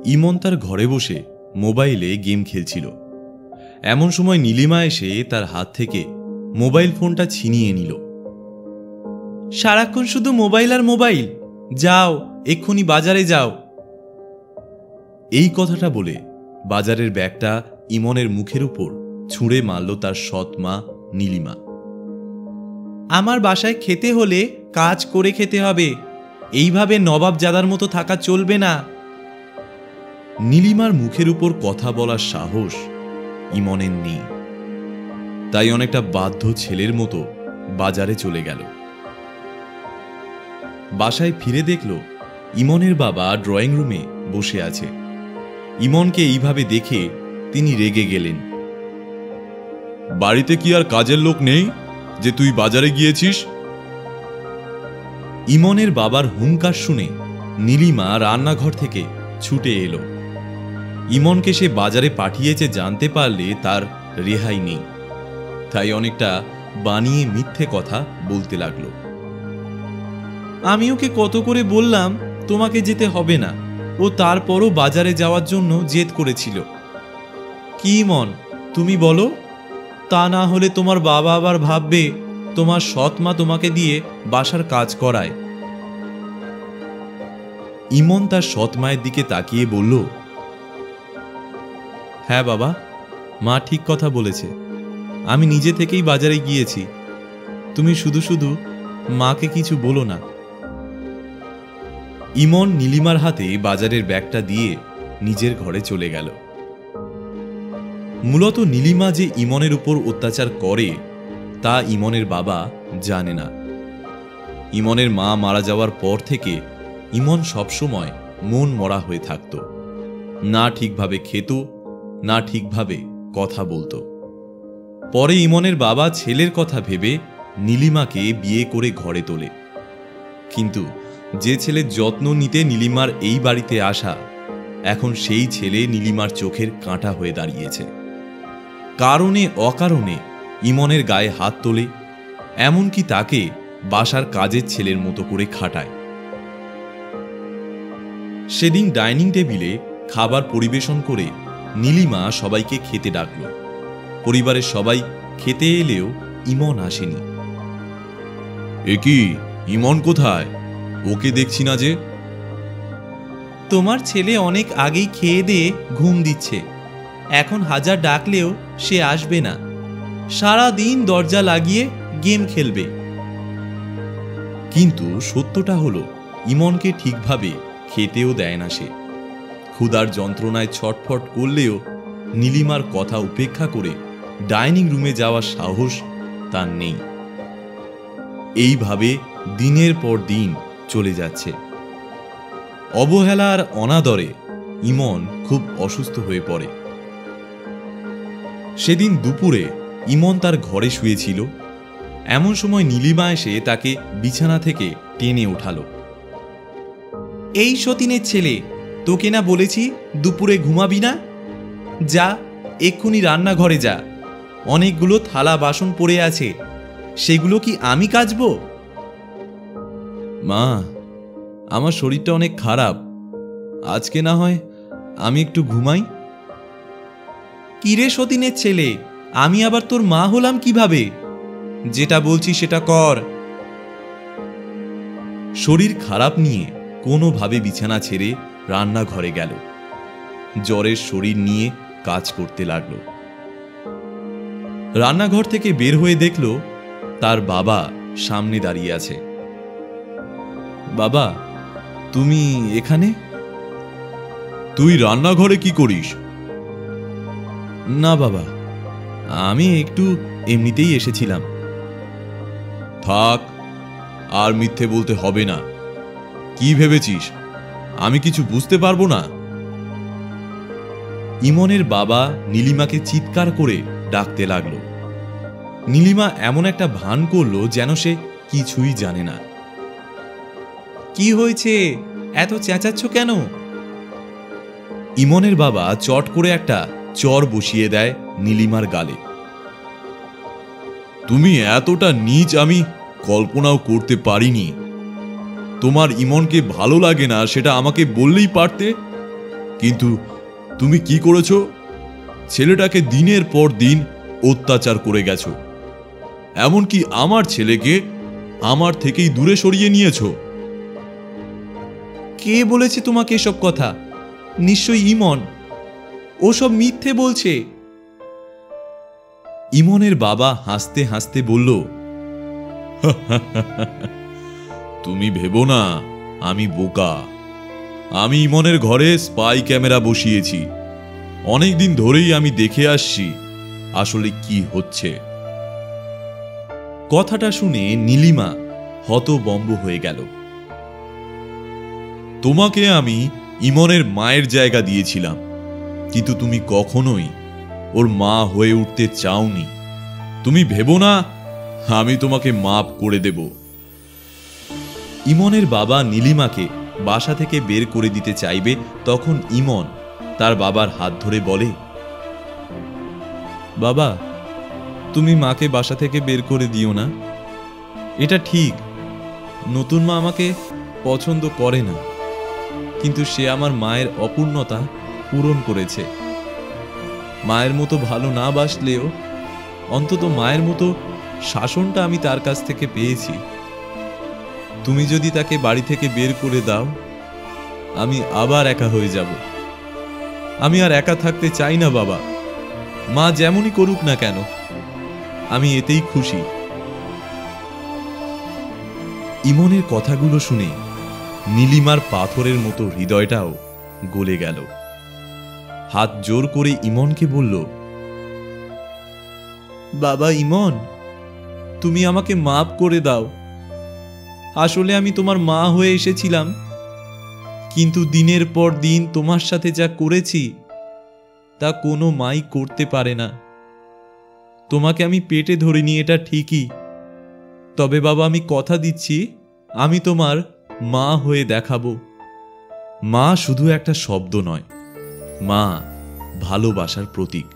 ইমন তার ঘরে বসে মোবাইলে গেম খেলছিল। এমন সময় নীলিমা এসে তার হাত থেকে মোবাইল ফোনটা ছিনিয়ে নিল। সারাক্ষণ শুধু মোবাইল আর মোবাইল, যাও এক্ষুনি বাজারে যাও। এই কথাটা বলে বাজারের ব্যাগটা ইমনের মুখের উপর ছুঁড়ে মারল তার সৎ মা নীলিমা। আমার বাসায় খেতে হলে কাজ করে খেতে হবে, এইভাবে নবাবজাদার মতো থাকা চলবে না। নীলিমার মুখের উপর কথা বলার সাহস ইমনের নেই, তাই অনেকটা বাধ্য ছেলের মতো বাজারে চলে গেল। বাসায় ফিরে দেখল ইমনের বাবা ড্রয়িং রুমে বসে আছে। ইমনকে এইভাবে দেখে তিনি রেগে গেলেন। বাড়িতে কি আর কাজের লোক নেই যে তুই বাজারে গিয়েছিস? ইমনের বাবার হুঙ্কার শুনে নীলিমা রান্নাঘর থেকে ছুটে এলো। ইমনকে সে বাজারে পাঠিয়েছে জানতে পারলে তার রেহাই নেই, তাই অনেকটা বানিয়ে মিথ্যে কথা বলতে লাগলো। আমি ওকে কত করে বললাম তোমাকে যেতে হবে না, ও তারপরও বাজারে যাওয়ার জন্য জেদ করেছিল। কি ইমন, তুমি বলো, তা না হলে তোমার বাবা আবার ভাববে তোমার সৎ মা তোমাকে দিয়ে বাসার কাজ করায়। ইমন তার সৎ মায়ের দিকে তাকিয়ে বলল, হ্যাঁ বাবা, মা ঠিক কথা বলেছে, আমি নিজে থেকেই বাজারে গিয়েছি, তুমি শুধু শুধু মাকে কিছু বলো না। ইমন নীলিমার হাতে বাজারের ব্যাগটা দিয়ে নিজের ঘরে চলে গেল। মূলত নীলিমা যে ইমনের উপর অত্যাচার করে তা ইমনের বাবা জানে না। ইমনের মা মারা যাওয়ার পর থেকে ইমন সবসময় মন মরা হয়ে থাকত, না ঠিকভাবে খেত না ঠিকভাবে কথা বলতো। পরে ইমনের বাবা ছেলের কথা ভেবে নীলিমাকে বিয়ে করে ঘরে তোলে, কিন্তু যে ছেলের যত্ন নিতে নীলিমার এই বাড়িতে আসা, এখন সেই ছেলে নীলিমার চোখের কাঁটা হয়ে দাঁড়িয়েছে। কারণে অকারণে ইমনের গায়ে হাত তোলে, এমনকি তাকে বাসার কাজের ছেলের মতো করে খাটায়। সেদিন ডাইনিং টেবিলে খাবার পরিবেশন করে নীলিমা সবাইকে খেতে ডাকল। পরিবারের সবাই খেতে এলেও ইমন আসেনি। এ কি, ইমন কোথায়? ওকে দেখছি না যে। তোমার ছেলে অনেক আগেই খেয়ে দিয়ে ঘুম দিচ্ছে, এখন হাজার ডাকলেও সে আসবে না, সারা দিন দরজা লাগিয়ে গেম খেলবে। কিন্তু সত্যটা হলো ইমনকে ঠিকভাবে খেতেও দেয় না সে। ক্ষুধার যন্ত্রণায় ছটফট করলেও নীলিমার কথা উপেক্ষা করে ডাইনিং রুমে যাওয়ার সাহস তার নেই। এইভাবে দিনের পর দিন চলে যাচ্ছে। অবহেলা আর অনাদরে ইমন খুব অসুস্থ হয়ে পড়ে। সেদিন দুপুরে ইমন তার ঘরে শুয়েছিল, এমন সময় নীলিমা এসে তাকে বিছানা থেকে টেনে উঠালো। এই সতীনের ছেলে, তোকে না বলেছি দুপুরে ঘুমাবি না? যা এক্ষুনি রান্নাঘরে যা, অনেকগুলো থালা বাসন পড়ে আছে, সেগুলো কি আমি কাচবো? মা, আমার শরীরটা অনেক খারাপ, আজকে না হয় আমি একটু ঘুমাই। কিরে সতীনের ছেলে, আমি আবার তোর মা হলাম কিভাবে? যেটা বলছি সেটা কর। শরীর খারাপ নিয়ে কোনোভাবে বিছানা ছেড়ে রান্নাঘরে গেল। জ্বরের শরীর নিয়ে কাজ করতে লাগলো। রান্নাঘর থেকে বের হয়ে দেখল তার বাবা সামনে দাঁড়িয়ে আছে। বাবা, তুমি এখানে? তুই রান্নাঘরে কি করিস? না বাবা, আমি একটু এমনিতেই এসেছিলাম। থাক, আর মিথ্যে বলতে হবে না। কি ভেবেছিস আমি কিছু বুঝতে পারবো না? ইমনের বাবা নীলিমাকে চিৎকার করে ডাকতে লাগলো। নীলিমা এমন একটা ভান করলো যেন সে কিছুই জানে না। কি হয়েছে, এত চেঁচাচ্ছ কেন? ইমনের বাবা চট করে একটা চর বসিয়ে দেয় নীলিমার গালে। তুমি এতটা নীচ আমি কল্পনাও করতে পারিনি। তোমার ইমনকে ভালো লাগে না সেটা আমাকে বললেই পারতে। কিন্তু তুমি কি করেছো? ছেলেটাকে দিনের পর দিন অত্যাচার করে গেছো, এমনকি আমার ছেলেকে আমার থেকেই দূরে সরিয়ে নিয়েছো। কে বলেছে তোমাকে এসব কথা? নিশ্চয়ই ইমন। ও সব মিথ্যে বলছে। ইমনের বাবা হাসতে হাসতে বলল, তুমি ভেবো না আমি বোকা। আমি ইমনের ঘরে স্পাই ক্যামেরা বসিয়েছি। অনেকদিন ধরেই আমি দেখে আসছি আসলে কি হচ্ছে। কথাটা শুনে নীলিমা হতবম্ব হয়ে গেল। তোমাকে আমি ইমনের মায়ের জায়গা দিয়েছিলাম, কিন্তু তুমি কখনোই ওর মা হয়ে উঠতে চাওনি। তুমি ভেবো না আমি তোমাকে মাফ করে দেব। ইমনের বাবা নীলিমাকে বাসা থেকে বের করে দিতে চাইবে, তখন ইমন তার বাবার হাত ধরে বলে, বাবা, তুমি মাকে বাসা থেকে বের করে দিও না। এটা ঠিক, নতুন মা আমাকে পছন্দ করে না, কিন্তু সে আমার মায়ের অপূর্ণতা পূরণ করেছে। মায়ের মতো ভালো না বাসলেও অন্তত মায়ের মতো শাসনটা আমি তার কাছ থেকে পেয়েছি। তুমি যদি তাকে বাড়ি থেকে বের করে দাও, আমি আবার একা হয়ে যাব। আমি আর একা থাকতে চাই না বাবা। মা যেমনই করুক না কেন, আমি এতেই খুশি। ইমনের কথাগুলো শুনে নীলিমার পাথরের মতো হৃদয়টাও গলে গেল। হাত জোর করে ইমনকে বলল, বাবা ইমন, তুমি আমাকে মাফ করে দাও। আসলে আমি তোমার মা হয়ে এসেছিলাম, কিন্তু দিনের পর দিন তোমার সাথে যা করেছি তা কোনো মাই করতে পারে না। তোমাকে আমি পেটে ধরিনি, এটা ঠিকই, তবে বাবা আমি কথা দিচ্ছি আমি তোমার মা হয়ে দেখাবো। মা শুধু একটা শব্দ নয়, মা ভালোবাসার প্রতীক।